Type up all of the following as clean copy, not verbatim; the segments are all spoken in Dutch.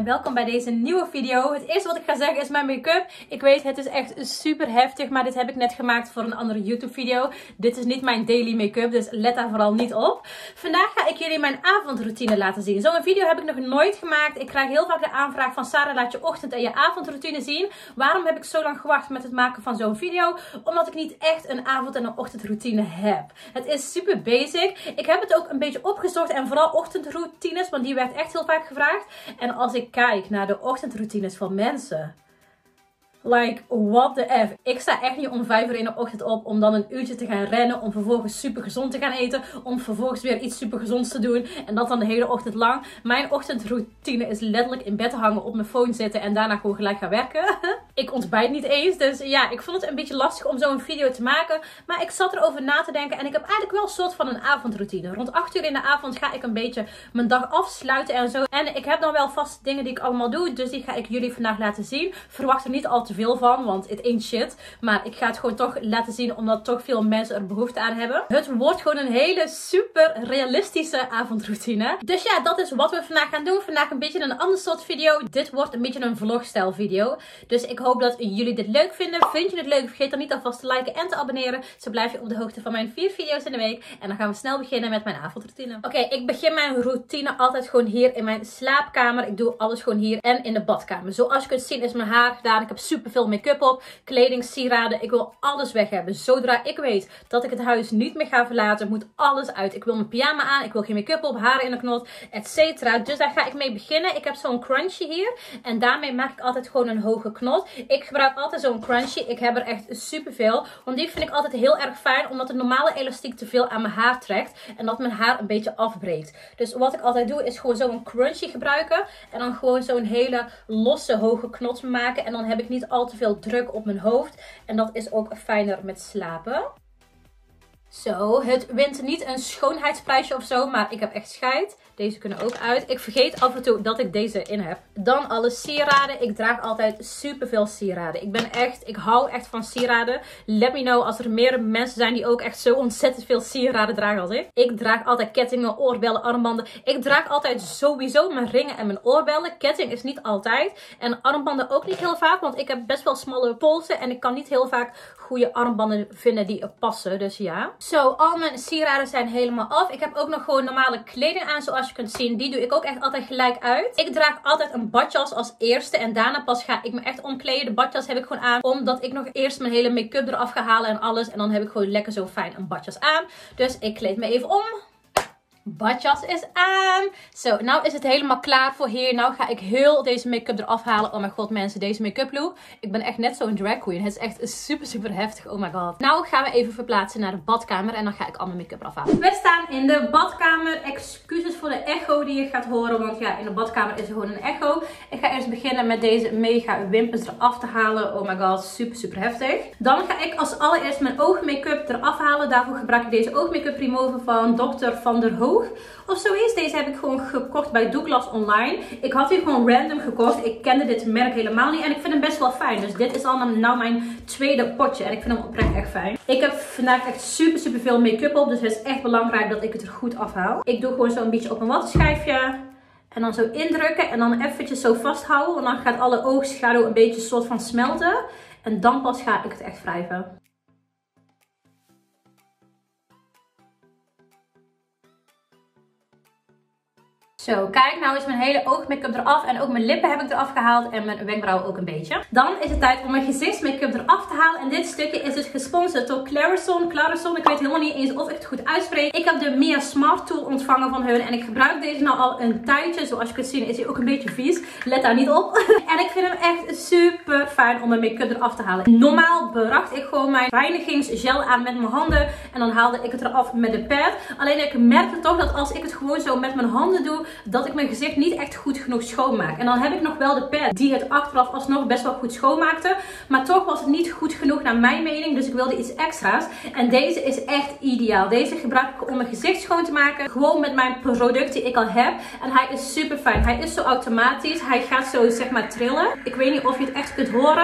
en welkom bij deze nieuwe video. Het eerste wat ik ga zeggen is mijn make-up. Ik weet, het is echt super heftig, maar dit heb ik net gemaakt voor een andere YouTube video. Dit is niet mijn daily make-up, dus let daar vooral niet op. Vandaag ga ik jullie mijn avondroutine laten zien. Zo'n video heb ik nog nooit gemaakt. Ik krijg heel vaak de aanvraag van Sarah, laat je ochtend- en je avondroutine zien. Waarom heb ik zo lang gewacht met het maken van zo'n video? Omdat ik niet echt een avond- en een ochtendroutine heb. Het is super basic. Ik heb het ook een beetje opgezocht en vooral ochtendroutines, want die werd echt heel vaak gevraagd. En als ik kijk naar de ochtendroutines van mensen, like, what the F. Ik sta echt niet om 5 uur in de ochtend op om dan een uurtje te gaan rennen. Om vervolgens super gezond te gaan eten. Om vervolgens weer iets super gezonds te doen. En dat dan de hele ochtend lang. Mijn ochtendroutine is letterlijk in bed te hangen, op mijn phone zitten en daarna gewoon gelijk gaan werken. Ik ontbijt niet eens. Dus ja, ik vond het een beetje lastig om zo'n video te maken. Maar ik zat erover na te denken en ik heb eigenlijk wel een soort van een avondroutine. Rond 8 uur in de avond ga ik een beetje mijn dag afsluiten en zo. En ik heb dan wel vast dingen die ik allemaal doe. Dus die ga ik jullie vandaag laten zien. Verwacht er niet al te veel van, want it ain't shit. Maar ik ga het gewoon toch laten zien, omdat toch veel mensen er behoefte aan hebben. Het wordt gewoon een hele super realistische avondroutine. Dus ja, dat is wat we vandaag gaan doen. Vandaag een beetje een ander soort video. Dit wordt een beetje een vlogstijl video. Dus ik hoop dat jullie dit leuk vinden. Vind je het leuk? Vergeet dan niet alvast te liken en te abonneren. Zo blijf je op de hoogte van mijn 4 video's in de week. En dan gaan we snel beginnen met mijn avondroutine. Oké, ik begin mijn routine altijd gewoon hier in mijn slaapkamer. Ik doe alles gewoon hier en in de badkamer. Zoals je kunt zien is mijn haar gedaan. Ik heb super veel make-up op, kleding, sieraden. Ik wil alles weg hebben. Zodra ik weet dat ik het huis niet meer ga verlaten, moet alles uit. Ik wil mijn pyjama aan, ik wil geen make-up op, haren in de knot, etc. Dus daar ga ik mee beginnen. Ik heb zo'n crunchie hier en daarmee maak ik altijd gewoon een hoge knot. Ik gebruik altijd zo'n crunchie. Ik heb er echt super veel, want die vind ik altijd heel erg fijn, omdat de normale elastiek te veel aan mijn haar trekt en dat mijn haar een beetje afbreekt. Dus wat ik altijd doe is gewoon zo'n crunchie gebruiken en dan gewoon zo'n hele losse hoge knot maken en dan heb ik niet al te veel druk op mijn hoofd. En dat is ook fijner met slapen. Zo, het wint niet een schoonheidsprijsje of zo, maar ik heb echt scheid. Deze kunnen ook uit. Ik vergeet af en toe dat ik deze in heb. Dan alle sieraden. Ik draag altijd super veel sieraden. Ik hou echt van sieraden. Let me know als er meer mensen zijn die ook echt zo ontzettend veel sieraden dragen als ik. Ik draag altijd kettingen, oorbellen, armbanden. Ik draag altijd sowieso mijn ringen en mijn oorbellen. Ketting is niet altijd. En armbanden ook niet heel vaak, want ik heb best wel smalle polsen. En ik kan niet heel vaak goede armbanden vinden die passen. Dus ja. Zo, al mijn sieraden zijn helemaal af. Ik heb ook nog gewoon normale kleding aan, zoals je kunt zien. Die doe ik ook echt altijd gelijk uit. Ik draag altijd een badjas als eerste en daarna pas ga ik me echt omkleden. De badjas heb ik gewoon aan, omdat ik nog eerst mijn hele make-up eraf ga halen en alles. En dan heb ik gewoon lekker zo fijn een badjas aan. Dus ik kleed me even om. Badjas is aan. Zo, nou is het helemaal klaar voor hier. Nou ga ik heel deze make-up eraf halen. Oh mijn god mensen, deze make-up look. Ik ben echt net zo'n drag queen. Het is echt super heftig. Oh my god. Nou gaan we even verplaatsen naar de badkamer. En dan ga ik al mijn make-up eraf halen. We staan in de badkamer. Excuses voor de echo die je gaat horen. Want ja, in de badkamer is er gewoon een echo. Ik ga eerst beginnen met deze mega wimpers eraf te halen. Oh my god, super heftig. Dan ga ik als allereerst mijn oogmake-up eraf halen. Daarvoor gebruik ik deze oogmake-up remover van Dr. Van der Hoog. Of zoiets. Deze heb ik gewoon gekocht bij Douglas online. Ik had die gewoon random gekocht. Ik kende dit merk helemaal niet. En ik vind hem best wel fijn. Dus dit is al nou mijn tweede potje. En ik vind hem oprecht echt fijn. Ik heb vandaag echt super veel make-up op. Dus het is echt belangrijk dat ik het er goed afhaal. Ik doe gewoon zo een beetje op een wattenschijfje. En dan zo indrukken. En dan eventjes zo vasthouden. Want dan gaat alle oogschaduw een beetje soort van smelten. En dan pas ga ik het echt wrijven. Zo, kijk, nou is mijn hele oogmake-up eraf en ook mijn lippen heb ik eraf gehaald en mijn wenkbrauwen ook een beetje. Dan is het tijd om mijn gezichtsmake-up eraf te halen en dit stukje is dus gesponsord door Clarisson. Ik weet helemaal niet eens of ik het goed uitspreek. Ik heb de Mia Smart Tool ontvangen van hun en ik gebruik deze nou al een tijdje. Zoals je kunt zien is hij ook een beetje vies. Let daar niet op. En ik vind hem echt super fijn om mijn make-up eraf te halen. Normaal bracht ik gewoon mijn reinigingsgel aan met mijn handen en dan haalde ik het eraf met de pad. Alleen ik merkte toch dat als ik het gewoon zo met mijn handen doe, dat ik mijn gezicht niet echt goed genoeg schoonmaak. En dan heb ik nog wel de pad die het achteraf alsnog best wel goed schoonmaakte. Maar toch was het niet goed genoeg naar mijn mening. Dus ik wilde iets extra's. En deze is echt ideaal. Deze gebruik ik om mijn gezicht schoon te maken. Gewoon met mijn product die ik al heb. En hij is super fijn. Hij is zo automatisch. Hij gaat zo zeg maar trillen. Ik weet niet of je het echt kunt horen.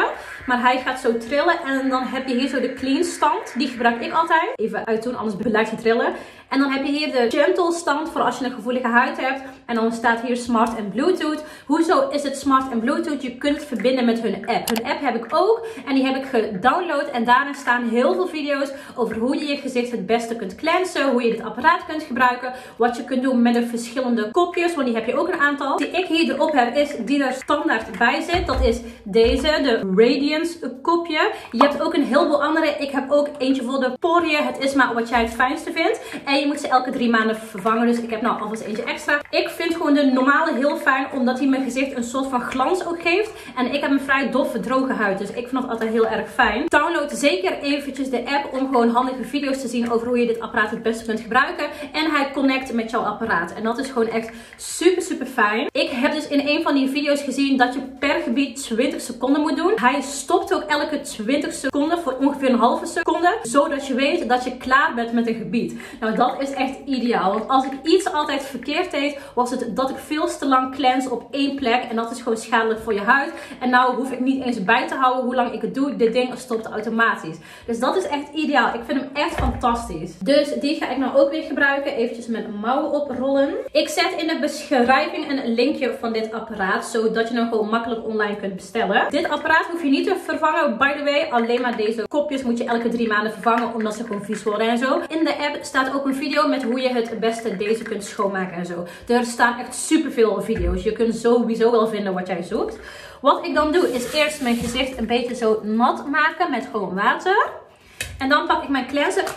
Maar hij gaat zo trillen. En dan heb je hier zo de clean stand. Die gebruik ik altijd. Even uit doen, anders blijft hij trillen. En dan heb je hier de gentle stand voor als je een gevoelige huid hebt. En dan staat hier smart en bluetooth. Hoezo is het smart en bluetooth? Je kunt het verbinden met hun app. Hun app heb ik ook. En die heb ik gedownload. En daarin staan heel veel video's over hoe je je gezicht het beste kunt cleansen. Hoe je dit apparaat kunt gebruiken. Wat je kunt doen met de verschillende kopjes. Want die heb je ook een aantal. Die ik hier erop heb is die er standaard bij zit. Dat is deze. De Radiance kopje. Je hebt ook een heleboel andere. Ik heb ook eentje voor de poriën. Het is maar wat jij het fijnste vindt. En je moet ze elke 3 maanden vervangen. Dus ik heb nou alvast eentje extra. Ik vind gewoon de normale heel fijn. Omdat hij mijn gezicht een soort van glans ook geeft. En ik heb een vrij doffe, droge huid. Dus ik vind dat altijd heel erg fijn. Download zeker eventjes de app. Om gewoon handige video's te zien over hoe je dit apparaat het beste kunt gebruiken. En hij connect met jouw apparaat. En dat is gewoon echt super, super fijn. Ik heb dus in een van die video's gezien dat je per gebied 20 seconden moet doen. Hij stopt ook elke 20 seconden voor ongeveer een halve seconde. Zodat je weet dat je klaar bent met een gebied. Nou, dat is echt ideaal. Want als ik iets altijd verkeerd deed, was het dat ik veel te lang cleanse op één plek. En dat is gewoon schadelijk voor je huid. En nou hoef ik niet eens bij te houden hoe lang ik het doe. Dit ding stopt automatisch. Dus dat is echt ideaal. Ik vind hem echt fantastisch. Dus die ga ik nou ook weer gebruiken. Eventjes met mouwen oprollen. Ik zet in de beschrijving een linkje van dit apparaat. Zodat je hem gewoon makkelijk online kunt bestellen. Dit apparaat hoef je niet te vervangen, by the way. Alleen maar deze kopjes moet je elke 3 maanden vervangen. Omdat ze gewoon vies worden en zo. In de app staat ook een video met hoe je het beste deze kunt schoonmaken en zo. Er staan echt superveel video's. Je kunt sowieso wel vinden wat jij zoekt. Wat ik dan doe is eerst mijn gezicht een beetje zo nat maken met gewoon water. En dan pak ik mijn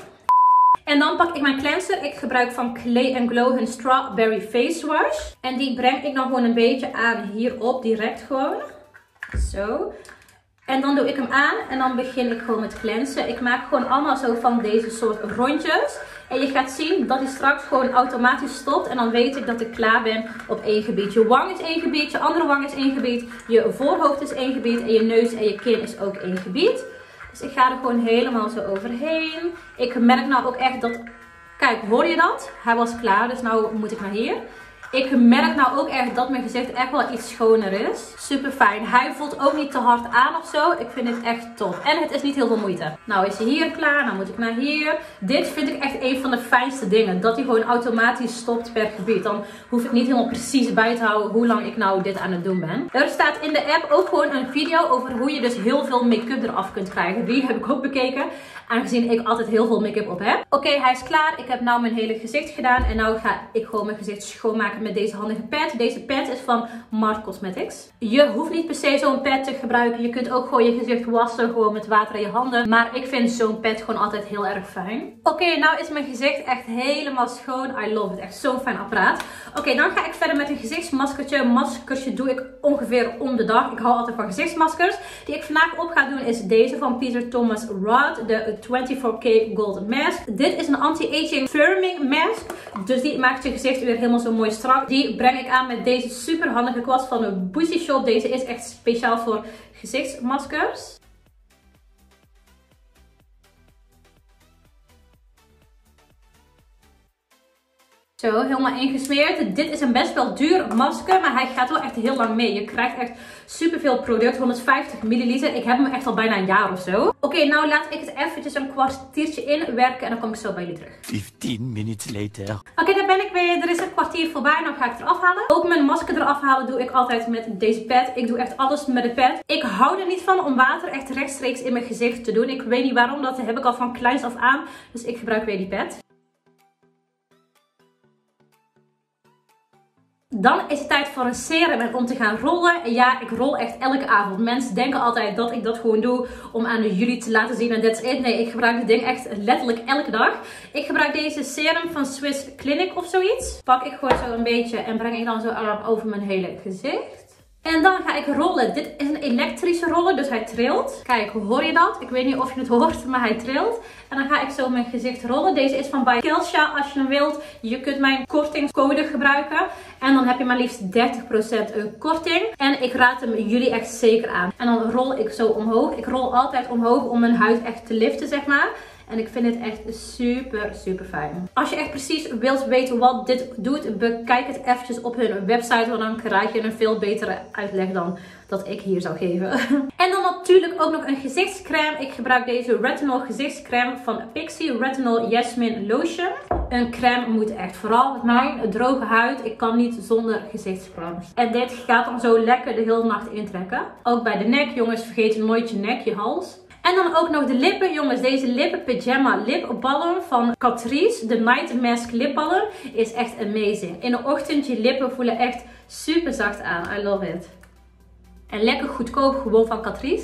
cleanser. Ik gebruik van Clay & Glow hun Strawberry Face Wash. En die breng ik dan gewoon een beetje aan hierop, direct gewoon. Zo. En dan doe ik hem aan en dan begin ik gewoon met cleansen. Ik maak gewoon allemaal zo van deze soort rondjes. En je gaat zien dat hij straks gewoon automatisch stopt. En dan weet ik dat ik klaar ben op één gebied. Je wang is één gebied, je andere wang is één gebied. Je voorhoofd is één gebied en je neus en je kin is ook één gebied. Dus ik ga er gewoon helemaal zo overheen. Ik merk nou ook echt dat... Kijk, hoor je dat? Hij was klaar, dus nou moet ik naar hier. Ik merk nou ook echt dat mijn gezicht echt wel iets schoner is. Super fijn. Hij voelt ook niet te hard aan of zo. Ik vind het echt tof. En het is niet heel veel moeite. Nou is hij hier klaar. Nou moet ik naar hier. Dit vind ik echt een van de fijnste dingen. Dat hij gewoon automatisch stopt per gebied. Dan hoef ik niet helemaal precies bij te houden hoe lang ik nou dit aan het doen ben. Er staat in de app ook gewoon een video over hoe je dus heel veel make-up eraf kunt krijgen. Die heb ik ook bekeken. Aangezien ik altijd heel veel make-up op heb. Oké, hij is klaar. Ik heb nou mijn hele gezicht gedaan. En nou ga ik gewoon mijn gezicht schoonmaken met deze handige pad. Deze pad is van Mart Cosmetics. Je hoeft niet per se zo'n pad te gebruiken. Je kunt ook gewoon je gezicht wassen. Gewoon met water in je handen. Maar ik vind zo'n pad gewoon altijd heel erg fijn. Oké, nou is mijn gezicht echt helemaal schoon. I love it. Echt zo'n fijn apparaat. Oké, dan ga ik verder met een gezichtsmaskertje. Maskertje doe ik ongeveer om de dag. Ik hou altijd van gezichtsmaskers. Die ik vandaag op ga doen is deze van Peter Thomas Roth. De 24K Gold Mask. Dit is een anti-aging firming mask. Dus die maakt je gezicht weer helemaal zo mooi strak. Die breng ik aan met deze super handige kwast van de Boosie Shop. Deze is echt speciaal voor gezichtsmaskers. Zo, helemaal ingesmeerd. Dit is een best wel duur masker, maar hij gaat wel echt heel lang mee. Je krijgt echt superveel product, 150 milliliter. Ik heb hem echt al bijna een jaar of zo. Oké, nou laat ik het eventjes een kwartiertje inwerken en dan kom ik zo bij jullie terug. 15 minutes later. Oké, daar ben ik weer. Er is een kwartier voorbij, dan ga ik het eraf halen. Ook mijn masker eraf halen doe ik altijd met deze pad. Ik doe echt alles met de pad. Ik hou er niet van om water echt rechtstreeks in mijn gezicht te doen. Ik weet niet waarom, dat heb ik al van kleins af aan. Dus ik gebruik weer die pad. Dan is het tijd voor een serum en om te gaan rollen. En ja, ik rol echt elke avond. Mensen denken altijd dat ik dat gewoon doe om aan jullie te laten zien en that's it. Nee, ik gebruik dit ding echt letterlijk elke dag. Ik gebruik deze serum van Swiss Clinic of zoiets. Pak ik gewoon zo een beetje en breng ik dan zo over mijn hele gezicht. En dan ga ik rollen. Dit is een elektrische roller, dus hij trilt. Kijk, hoor je dat? Ik weet niet of je het hoort, maar hij trilt. En dan ga ik zo mijn gezicht rollen. Deze is van By Kelsha als je hem wilt. Je kunt mijn kortingscode gebruiken. En dan heb je maar liefst 30% korting. En ik raad hem jullie echt zeker aan. En dan rol ik zo omhoog. Ik rol altijd omhoog om mijn huid echt te liften, zeg maar. En ik vind het echt super, super fijn. Als je echt precies wilt weten wat dit doet, bekijk het eventjes op hun website. Want dan krijg je een veel betere uitleg dan dat ik hier zou geven. En dan natuurlijk ook nog een gezichtscreme. Ik gebruik deze Retinol gezichtscreme van Pixi Retinol Jasmine Lotion. Een crème moet echt, vooral met mijn droge huid, ik kan niet zonder gezichtscremes. En dit gaat dan zo lekker de hele nacht intrekken. Ook bij de nek, jongens, vergeet nooit je nek, je hals. En dan ook nog de lippen, jongens. Deze lippen pyjama lipbalm van Catrice. De Night Mask lipbalm is echt amazing. In de ochtend je lippen voelen echt super zacht aan. I love it. En lekker goedkoop, gewoon van Catrice.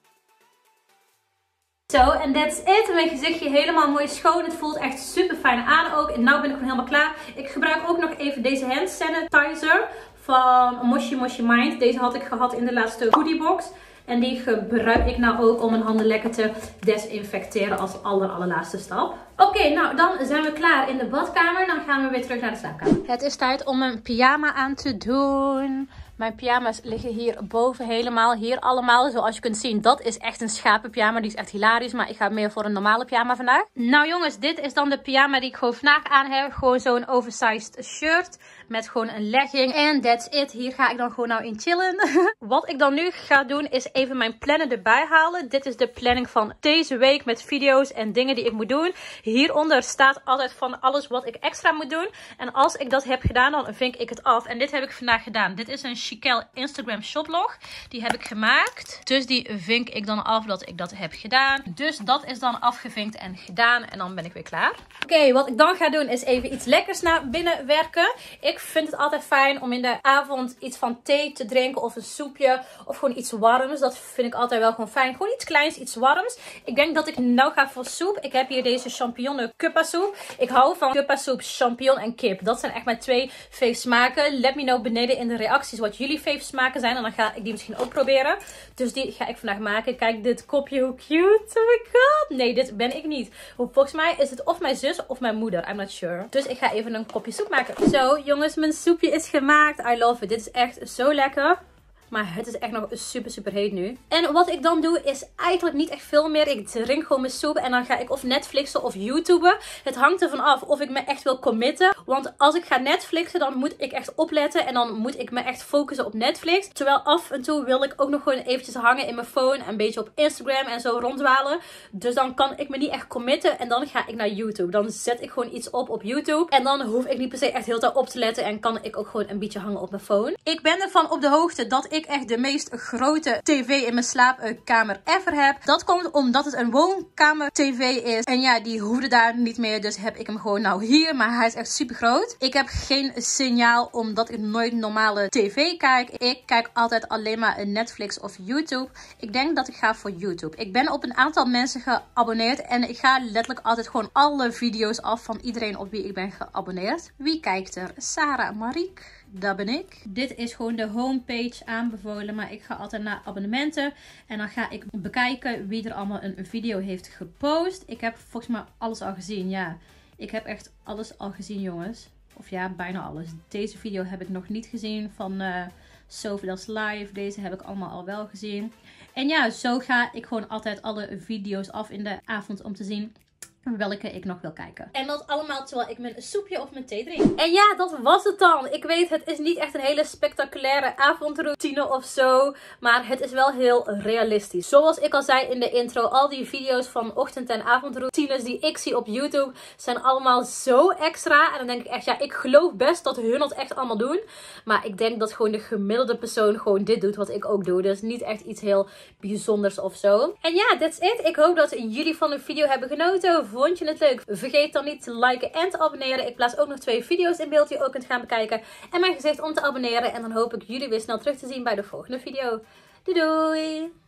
Zo, en that's it. Mijn gezichtje helemaal mooi schoon. Het voelt echt super fijn aan ook. En nu ben ik gewoon helemaal klaar. Ik gebruik ook nog even deze hand sanitizer van Moshi Moshi Mind. Deze had ik gehad in de laatste goodiebox. En die gebruik ik nou ook om mijn handen lekker te desinfecteren als allerlaatste stap. Oké, nou dan zijn we klaar in de badkamer. Dan gaan we weer terug naar de slaapkamer. Het is tijd om een pyjama aan te doen. Mijn pyjama's liggen hier boven helemaal. Hier allemaal. Zoals je kunt zien, dat is echt een schapenpyjama. Die is echt hilarisch. Maar ik ga meer voor een normale pyjama vandaag. Nou jongens, dit is dan de pyjama die ik gewoon vandaag aan heb. Gewoon zo'n oversized shirt. Met gewoon een legging. En that's it. Hier ga ik dan gewoon nou in chillen. Wat ik dan nu ga doen is even mijn planner erbij halen. Dit is de planning van deze week met video's en dingen die ik moet doen. Hieronder staat altijd van alles wat ik extra moet doen. En als ik dat heb gedaan, dan vink ik het af. En dit heb ik vandaag gedaan. Dit is een Chiquelle Instagram shoplog. Die heb ik gemaakt. Dus die vink ik dan af dat ik dat heb gedaan. Dus dat is dan afgevinkt en gedaan. En dan ben ik weer klaar. Oké, wat ik dan ga doen is even iets lekkers naar binnen werken. Ik vind het altijd fijn om in de avond iets van thee te drinken. Of een soepje. Of gewoon iets warms. Dat vind ik altijd wel gewoon fijn. Gewoon iets kleins, iets warms. Ik denk dat ik nou ga voor soep. Ik heb hier deze champignon kuppa soep. Ik hou van kuppa soep, champignon en kip. Dat zijn echt mijn 2 fave smaken. Let me know beneden in de reacties wat jullie fave smaken zijn. En dan ga ik die misschien ook proberen. Dus die ga ik vandaag maken. Kijk dit kopje, hoe cute. Oh my god. Nee, dit ben ik niet. Volgens mij is het of mijn zus of mijn moeder. I'm not sure. Dus ik ga even een kopje soep maken. Zo jongens, mijn soepje is gemaakt. I love it. Dit is echt zo lekker. Maar het is echt nog super heet nu. En wat ik dan doe is eigenlijk niet echt veel meer. Ik drink gewoon mijn soep en dan ga ik of Netflixen of YouTuben. Het hangt ervan af of ik me echt wil committen. Want als ik ga Netflixen dan moet ik echt opletten. En dan moet ik me echt focussen op Netflix. Terwijl af en toe wil ik ook nog gewoon eventjes hangen in mijn phone. En een beetje op Instagram en zo ronddwalen. Dus dan kan ik me niet echt committen. En dan ga ik naar YouTube. Dan zet ik gewoon iets op YouTube. En dan hoef ik niet per se echt heel tijd op te letten. En kan ik ook gewoon een beetje hangen op mijn phone. Ik ben ervan op de hoogte dat ik echt de meest grote tv in mijn slaapkamer ever heb. Dat komt omdat het een woonkamer tv is. En ja, die hoefde daar niet meer. Dus heb ik hem gewoon nou hier. Maar hij is echt super groot. Ik heb geen signaal omdat ik nooit normale tv kijk. Ik kijk altijd alleen maar een Netflix of YouTube. Ik denk dat ik ga voor YouTube. Ik ben op een aantal mensen geabonneerd. En ik ga letterlijk altijd gewoon alle video's af van iedereen op wie ik ben geabonneerd. Wie kijkt er? Sarah, Mariek. Dat ben ik. Dit is gewoon de homepage aanbevolen. Maar ik ga altijd naar abonnementen. En dan ga ik bekijken wie er allemaal een video heeft gepost. Ik heb volgens mij alles al gezien. Ja, ik heb echt alles al gezien, jongens. Of ja, bijna alles. Deze video heb ik nog niet gezien van Sofia's Live. Deze heb ik allemaal al wel gezien. En ja, zo ga ik gewoon altijd alle video's af in de avond om te zien welke ik nog wil kijken. En dat allemaal terwijl ik mijn soepje of mijn thee drink. En ja, dat was het dan. Ik weet, het is niet echt een hele spectaculaire avondroutine of zo. Maar het is wel heel realistisch. Zoals ik al zei in de intro, al die video's van ochtend- en avondroutines die ik zie op YouTube zijn allemaal zo extra. En dan denk ik echt, ja, ik geloof best dat hun dat echt allemaal doen. Maar ik denk dat gewoon de gemiddelde persoon gewoon dit doet wat ik ook doe. Dus niet echt iets heel bijzonders of zo. En ja, that's it. Ik hoop dat jullie van de video hebben genoten. Vond je het leuk? Vergeet dan niet te liken en te abonneren. Ik plaats ook nog 2 video's in beeld die je ook kunt gaan bekijken. En mijn gezicht om te abonneren. En dan hoop ik jullie weer snel terug te zien bij de volgende video. Doei doei!